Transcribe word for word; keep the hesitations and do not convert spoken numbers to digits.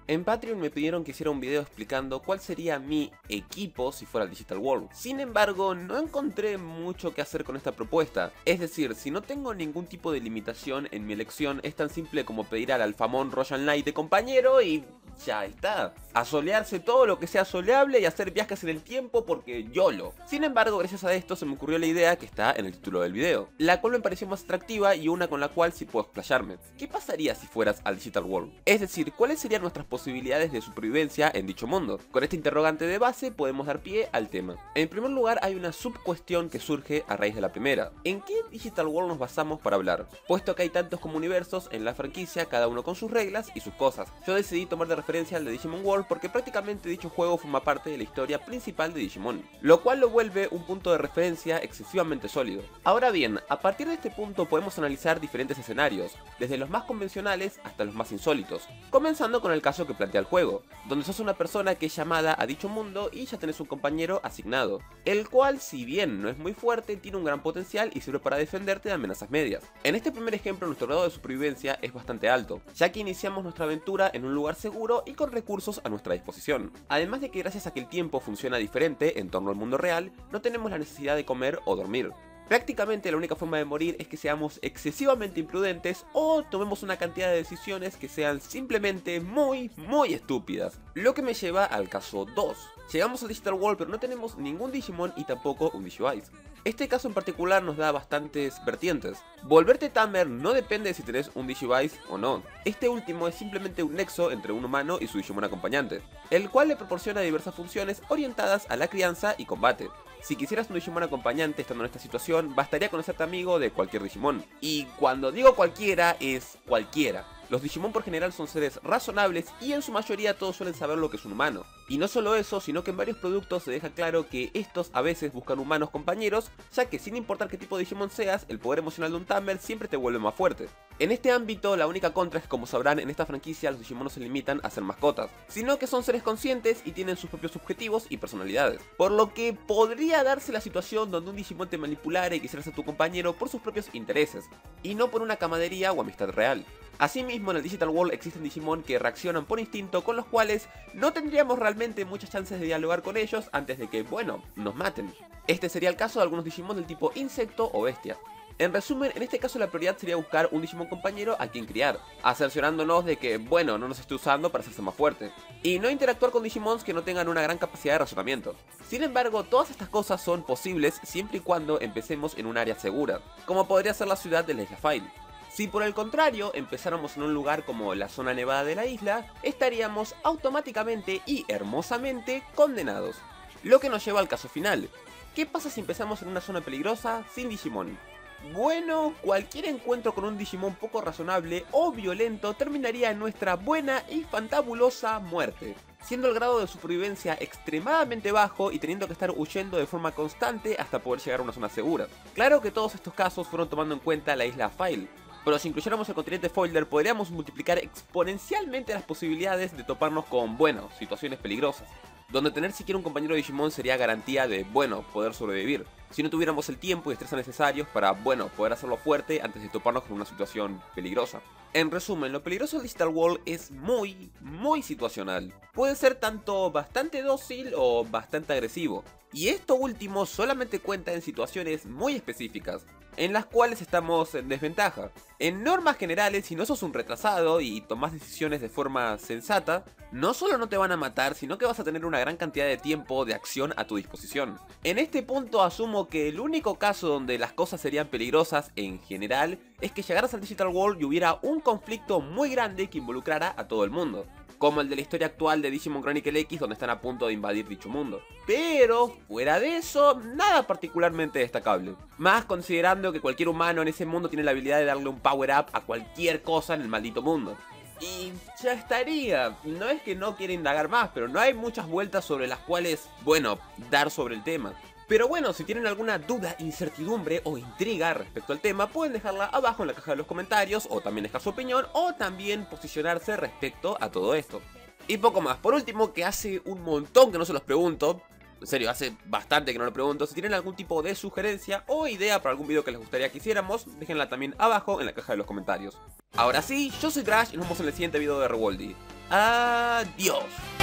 En Patreon me pidieron que hiciera un video explicando cuál sería mi equipo si fuera el Digital World. Sin embargo, no encontré mucho que hacer con esta propuesta. Es decir, si no tengo ningún tipo de limitación en mi elección, es tan simple como pedir al alfamón Royal Knight de compañero y ya está. A solearse todo lo que sea soleable y hacer viajes en el tiempo porque YOLO. Sin embargo, gracias a esto se me ocurrió la idea que está en el título del video, la cual me pareció más atractiva y una con la cual sí puedo explayarme. ¿Qué pasaría si fueras al Digital World? Es decir, ¿cuáles serían nuestras posibilidades de supervivencia en dicho mundo? Con este interrogante de base podemos dar pie al tema. En primer lugar, hay una subcuestión que surge a raíz de la primera. ¿En qué Digital World nos basamos para hablar? Puesto que hay tantos como universos en la franquicia, cada uno con sus reglas y sus cosas. Yo decidí tomar de referencia al de Digimon World porque prácticamente dicho juego forma parte de la historia principal de Digimon, lo cual lo vuelve un punto de referencia excesivamente sólido. Ahora bien, a partir de este punto podemos analizar diferentes escenarios, desde los más convencionales hasta los más insólitos, comenzando con el caso que plantea el juego, donde sos una persona que es llamada a dicho mundo y ya tenés un compañero asignado, el cual, si bien no es muy fuerte, tiene un gran potencial y sirve para defenderte de amenazas medias. En este primer ejemplo, nuestro grado de supervivencia es bastante alto, ya que iniciamos nuestra aventura en un lugar seguro y con recursos a nuestra disposición. Además de que gracias a que el tiempo funciona diferente en torno al mundo real, no tenemos la necesidad de comer o dormir. Prácticamente la única forma de morir es que seamos excesivamente imprudentes o tomemos una cantidad de decisiones que sean simplemente muy, muy estúpidas. Lo que me lleva al caso dos. Llegamos al Digital World pero no tenemos ningún Digimon y tampoco un Digivice. Este caso en particular nos da bastantes vertientes. Volverte Tamer no depende de si tenés un Digivice o no. Este último es simplemente un nexo entre un humano y su Digimon acompañante, el cual le proporciona diversas funciones orientadas a la crianza y combate. Si quisieras un Digimon acompañante estando en esta situación, bastaría con hacerte amigo de cualquier Digimon. Y cuando digo cualquiera, es cualquiera. Los Digimon por general son seres razonables y en su mayoría todos suelen saber lo que es un humano. Y no solo eso, sino que en varios productos se deja claro que estos a veces buscan humanos compañeros, ya que sin importar qué tipo de Digimon seas, el poder emocional de un Tamer siempre te vuelve más fuerte. En este ámbito, la única contra es que, como sabrán, en esta franquicia los Digimon no se limitan a ser mascotas, sino que son seres conscientes y tienen sus propios objetivos y personalidades. Por lo que podría darse la situación donde un Digimon te manipulara y quisiera ser tu compañero por sus propios intereses, y no por una camaradería o amistad real. Asimismo, en el Digital World existen Digimon que reaccionan por instinto, con los cuales no tendríamos realmente muchas chances de dialogar con ellos antes de que, bueno, nos maten. Este sería el caso de algunos Digimon del tipo insecto o bestia. En resumen, en este caso la prioridad sería buscar un Digimon compañero a quien criar, cerciorándonos de que, bueno, no nos esté usando para hacerse más fuerte, y no interactuar con Digimons que no tengan una gran capacidad de razonamiento. Sin embargo, todas estas cosas son posibles siempre y cuando empecemos en un área segura, como podría ser la ciudad de la Isla File. Si por el contrario empezáramos en un lugar como la zona nevada de la isla, estaríamos automáticamente y hermosamente condenados. Lo que nos lleva al caso final. ¿Qué pasa si empezamos en una zona peligrosa sin Digimon? Bueno, cualquier encuentro con un Digimon poco razonable o violento terminaría en nuestra buena y fantabulosa muerte, siendo el grado de supervivencia extremadamente bajo y teniendo que estar huyendo de forma constante hasta poder llegar a una zona segura. Claro que todos estos casos fueron tomando en cuenta la isla File, pero si incluyéramos el continente Folder podríamos multiplicar exponencialmente las posibilidades de toparnos con, bueno, situaciones peligrosas, donde tener siquiera un compañero Digimon sería garantía de, bueno, poder sobrevivir, si no tuviéramos el tiempo y destreza necesarios para, bueno, poder hacerlo fuerte antes de toparnos con una situación peligrosa. En resumen, lo peligroso del Digital World es muy, muy situacional. Puede ser tanto bastante dócil o bastante agresivo, y esto último solamente cuenta en situaciones muy específicas, en las cuales estamos en desventaja. En normas generales, si no sos un retrasado y tomás decisiones de forma sensata, no solo no te van a matar, sino que vas a tener una gran cantidad de tiempo de acción a tu disposición. En este punto asumo que el único caso donde las cosas serían peligrosas en general es que llegaras al Digital World y hubiera un conflicto muy grande que involucrara a todo el mundo, como el de la historia actual de Digimon Chronicle X, donde están a punto de invadir dicho mundo. Pero, fuera de eso, nada particularmente destacable. Más considerando que cualquier humano en ese mundo tiene la habilidad de darle un power up a cualquier cosa en el maldito mundo. Y ya estaría. No es que no quiera indagar más, pero no hay muchas vueltas sobre las cuales, bueno, dar sobre el tema. Pero bueno, si tienen alguna duda, incertidumbre o intriga respecto al tema, pueden dejarla abajo en la caja de los comentarios, o también dejar su opinión, o también posicionarse respecto a todo esto. Y poco más. Por último, que hace un montón que no se los pregunto, en serio, hace bastante que no lo pregunto, si tienen algún tipo de sugerencia o idea para algún video que les gustaría que hiciéramos, déjenla también abajo en la caja de los comentarios. Ahora sí, yo soy Trash y nos vemos en el siguiente video de Revoldy. Adiós.